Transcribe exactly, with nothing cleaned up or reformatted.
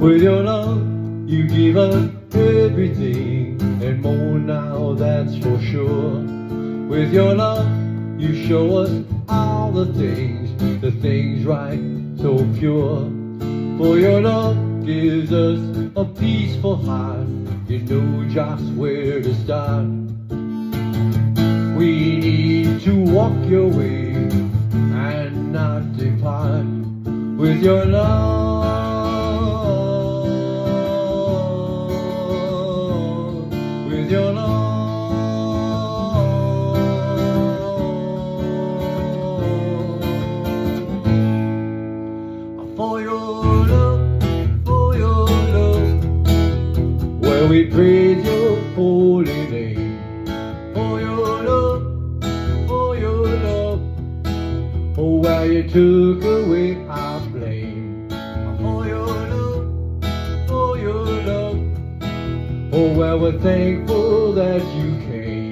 With your love, you give us everything and more now, that's for sure. With your love, you show us all the things, the things right, so pure. For your love gives us a peaceful heart, you know just where to start. We need to walk your way and not depart. With your love, with your love, for your love, for your love, where we praise your holy name. For your love, for your love, oh, where you took away our blame. For your love, for your love, oh, where we're thankful that you came.